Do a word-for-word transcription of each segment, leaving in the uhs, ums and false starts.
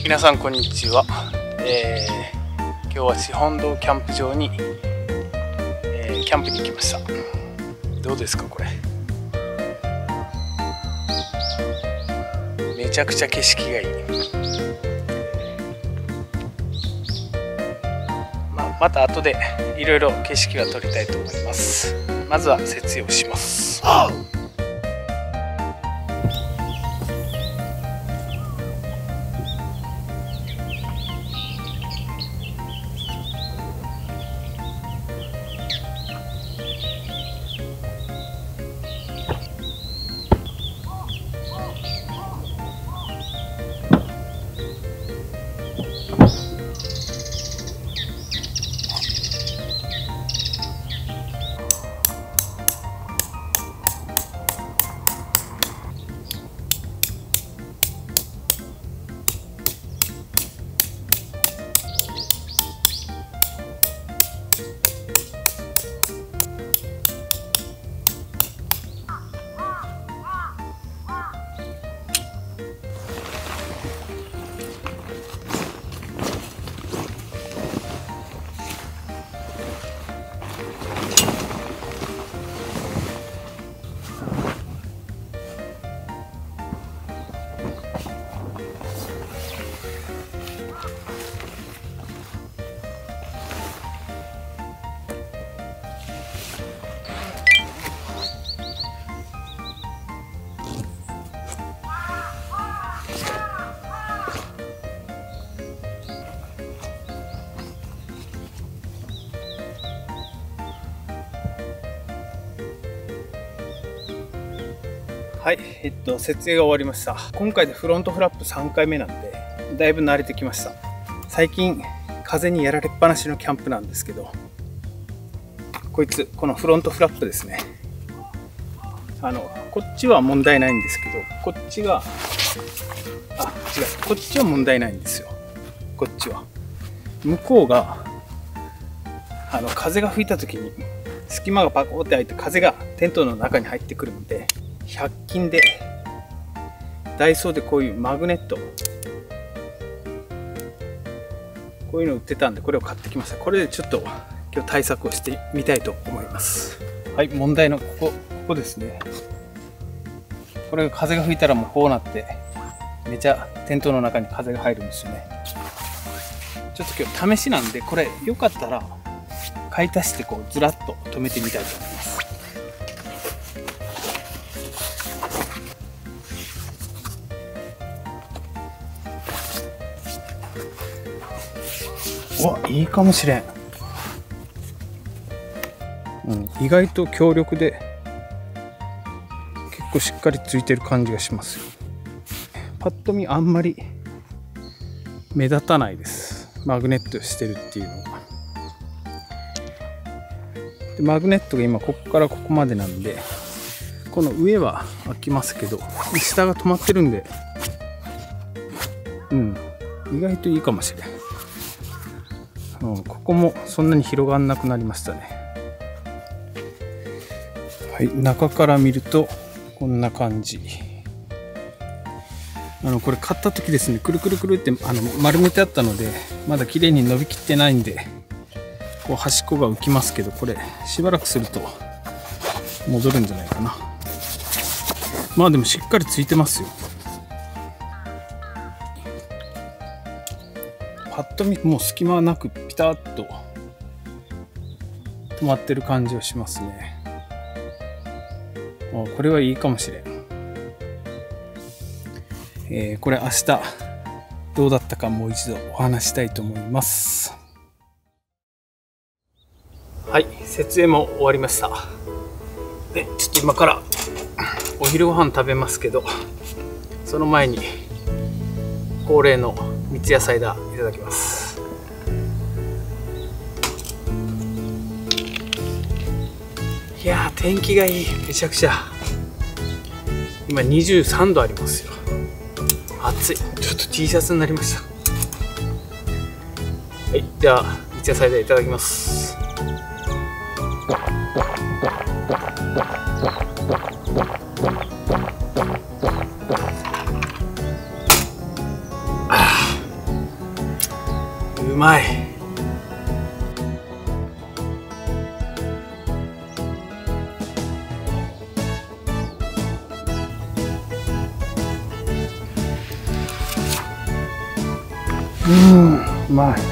皆さんこんにちは、えー、今日は四本堂キャンプ場に、えー、キャンプに来ました。どうですかこれ、めちゃくちゃ景色がいい。まあ、また後でいろいろ景色は撮りたいと思います。まずは設営をします。はい、えっと、設営が終わりました。今回でフロントフラップさんかいめなんで、だいぶ慣れてきました。最近、風にやられっぱなしのキャンプなんですけど、こいつ、このフロントフラップですね。あの、こっちは問題ないんですけど、こっちが、あ、違う、こっちは問題ないんですよ。こっちは。向こうが、あの、風が吹いた時に、隙間がパコって開いて風がテントの中に入ってくるので、ひゃく均でダイソーでこういうマグネットこういうの売ってたんでこれを買ってきました。これでちょっと今日対策をしてみたいと思います。はい、問題のここここですね。これが風が吹いたらもうこうなってめちゃテントの中に風が入るんですよね。ちょっと今日試しなんでこれよかったら買い足してこうずらっと止めてみたいと思います。わ、いいかもしれん、うん、意外と強力で結構しっかりついてる感じがしますよ。パッと見あんまり目立たないです。マグネットしてるっていうのがで、マグネットが今ここからここまでなんで、この上は開きますけど下が止まってるんで、うん意外といいかもしれん。うん、ここもそんなに広がんなくなりましたね。はい、中から見るとこんな感じ。あのこれ買った時ですね、くるくるくるってあの丸めてあったのでまだ綺麗に伸びきってないんで、こう端っこが浮きますけど、これしばらくすると戻るんじゃないかな。まあでもしっかりついてますよ。パッと見もう隙間なくピタッと止まってる感じはしますね。あ、これはいいかもしれん。えー、これ明日どうだったかもう一度お話したいと思います。はい、設営も終わりました。でちょっと今からお昼ご飯食べますけど、その前に恒例の三ツ矢サイダーいただきます。いやー天気がいい、めちゃくちゃ。今にじゅうさんどありますよ。暑い。ちょっと T シャツになりました。はい、じゃあ三ツ矢サイダーいただきます。 うまい。うん、うまい。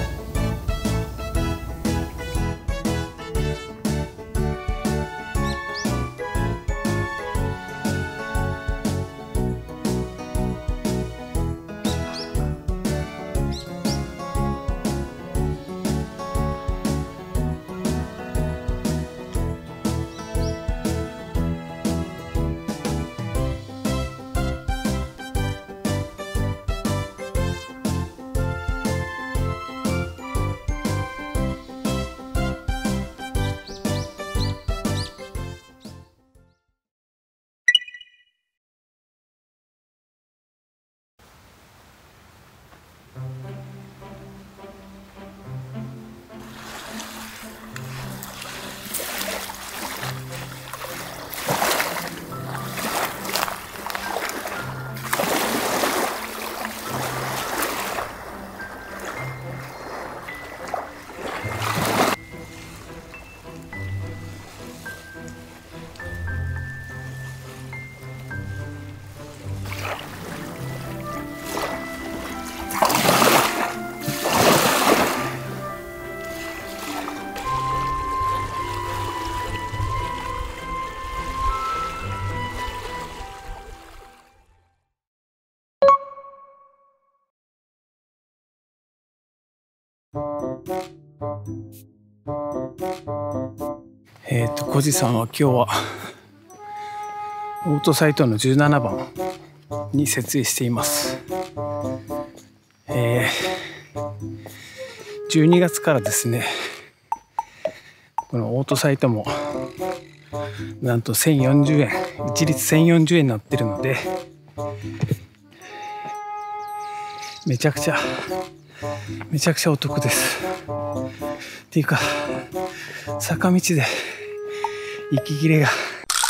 えっと、小路さんは今日はオートサイトのじゅうななばんに設営しています。えー、じゅうにがつからですね、このオートサイトもなんとせんよんじゅうえん、一律せんよんじゅうえんになってるので、めちゃくちゃめちゃくちゃお得です。っていうか坂道で息切れが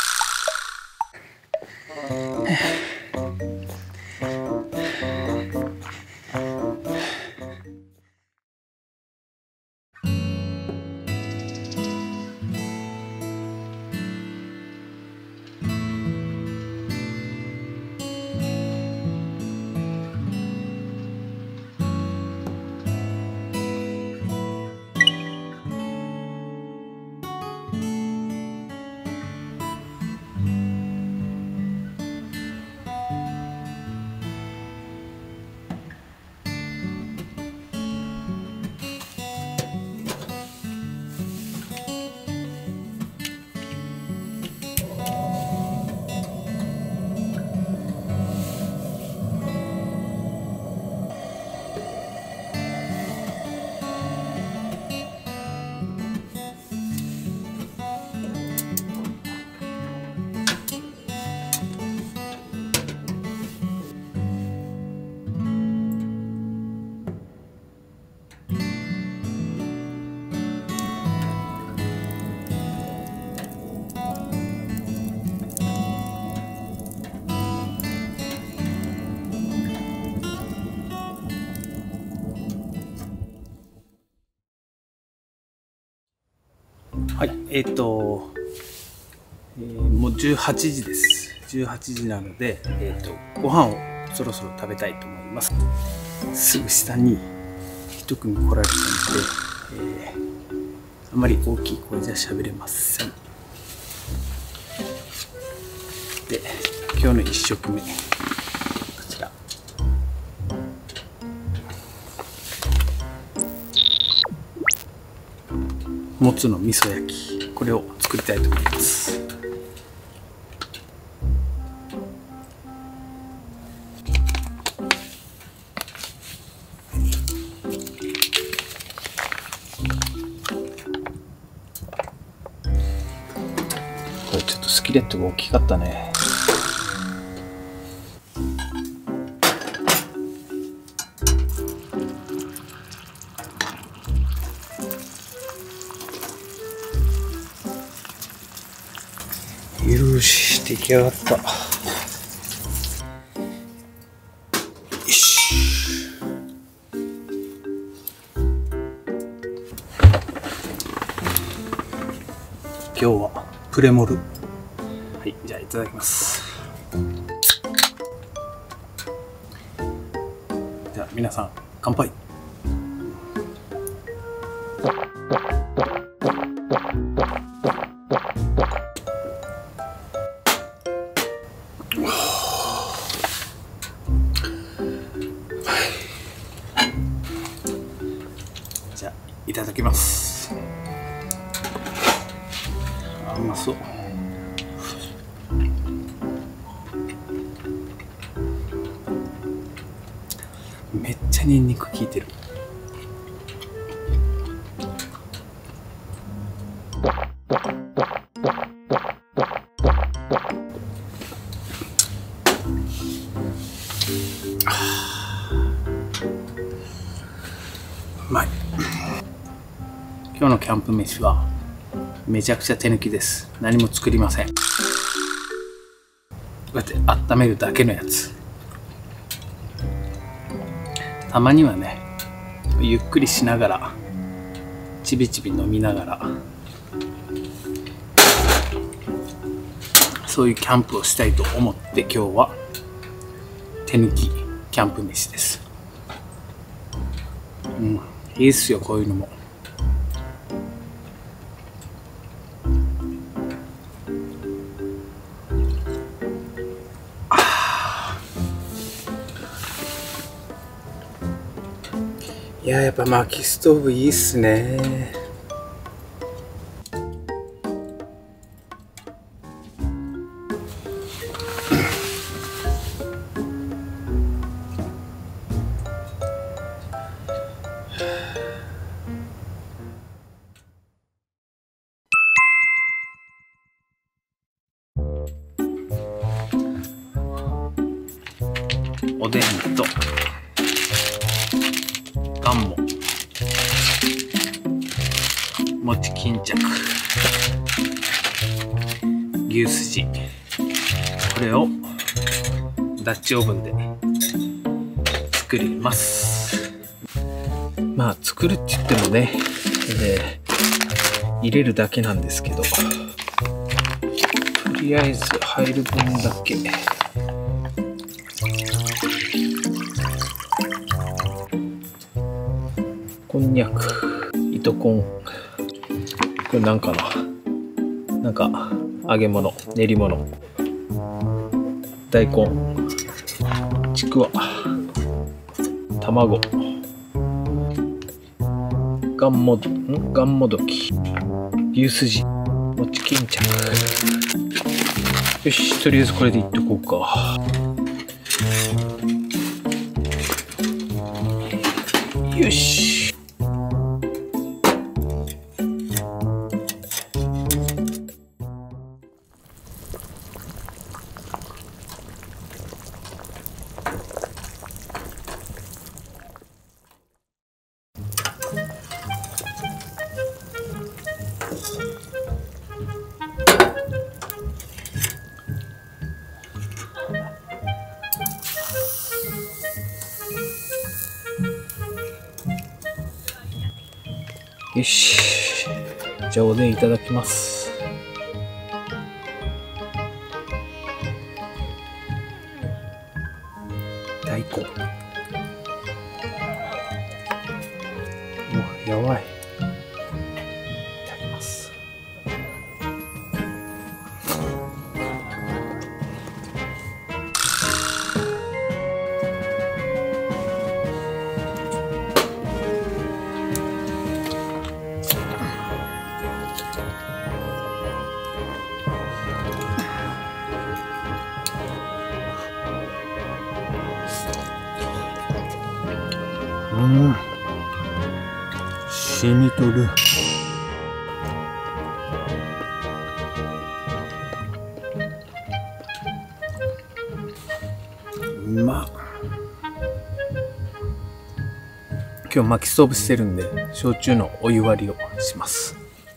はい、えっ、ー、と、えー、もうじゅうはちじです。じゅうはちじなので、えっ、ー、と、ご飯をそろそろ食べたいと思います。すぐ下に一組来られたので、えー、あまり大きい声じゃ喋れません。で、今日のいっ食目、こちら。もつの味噌焼き、これを作りたいと思います。これちょっとスキレットが大きかったね。よし、出来上がった。よし。 今日はプレモル。はい、じゃあいただきます。じゃあ皆さん乾杯。じゃあいただきます。あ、うまそう。めっちゃニンニク効いてる。うまい。今日のキャンプ飯はめちゃくちゃ手抜きです。何も作りません。こうやって温めるだけのやつ。たまにはね、ゆっくりしながらちびちび飲みながら、そういうキャンプをしたいと思って今日は手抜きキャンプ飯です。うん、いいっすよ、こういうのも。いや、やっぱ薪ストーブいいっすね。おでんとがんも餅巾着、牛すじ、これをダッチオーブンで作ります。まあ作るって言ってもね、えー、入れるだけなんですけど、とりあえず入る分だけこんにゃく、糸こん、これなんかな、なんか揚げ物、練り物、大根、ちくわ、卵、がんもど、んがんもどき、牛すじ、餅巾着。よし、とりあえずこれでいっとこうか。よし。よし、じゃあおでんいただきます。大根、うわ、やばい。いただきます。うん、染みとる。うまっ。今日薪ストーブしてるんで、焼酎のお湯割りをします。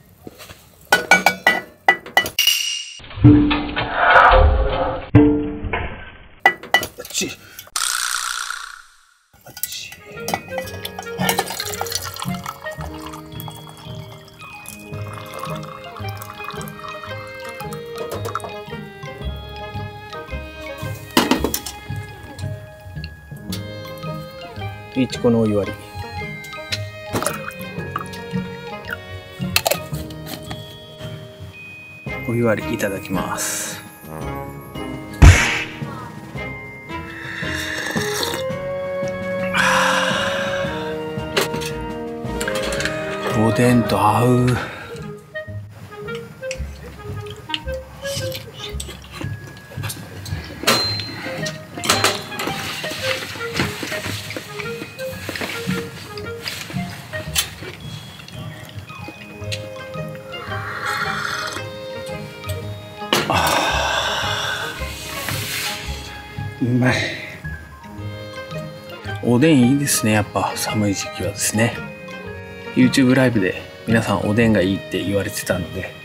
あっちあっち。 いちこのお湯割り。お湯割りいただきます。おでんと合う。うまい。おでんいいですね。やっぱ寒い時期はですね。YouTube ライブで皆さんおでんがいいって言われてたので、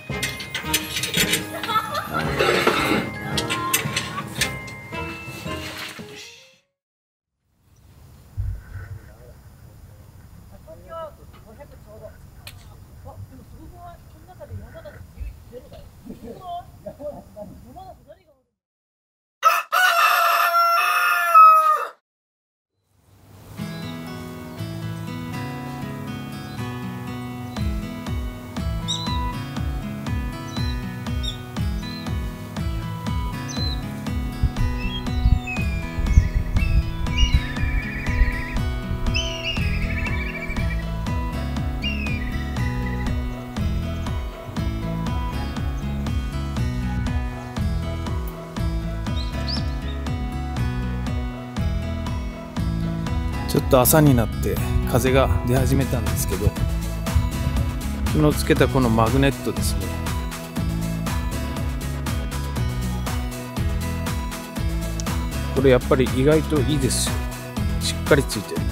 ちょっと朝になって風が出始めたんですけど、昨日つけたこのマグネットですね、これやっぱり意外といいですよ。しっかりついてる。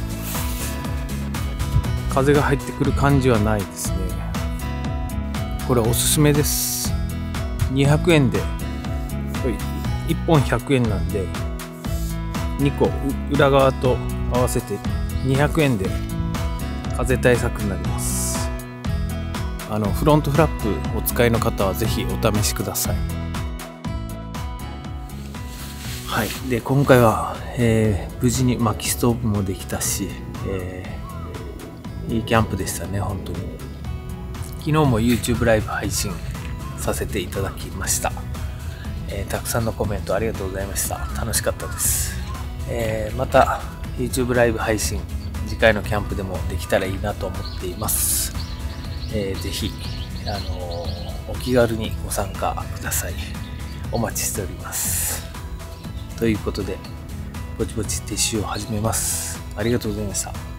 風が入ってくる感じはないですね。これおすすめです。にひゃくえんでいっぽんひゃくえんなんで、にこ裏側と合わせてにひゃくえんで風対策になります。あのフロントフラップお使いの方はぜひお試しください。はい、で今回は、えー、無事に薪ストーブもできたし、えー、いいキャンプでしたね。本当に昨日も YouTube ライブ配信させていただきました。えー、たくさんのコメントありがとうございました。楽しかったです。えー、また YouTube ライブ配信次回のキャンプでもできたらいいなと思っています。えー、ぜひ、あのー、お気軽にご参加ください。お待ちしております。ということでぼちぼち撤収を始めます。ありがとうございました。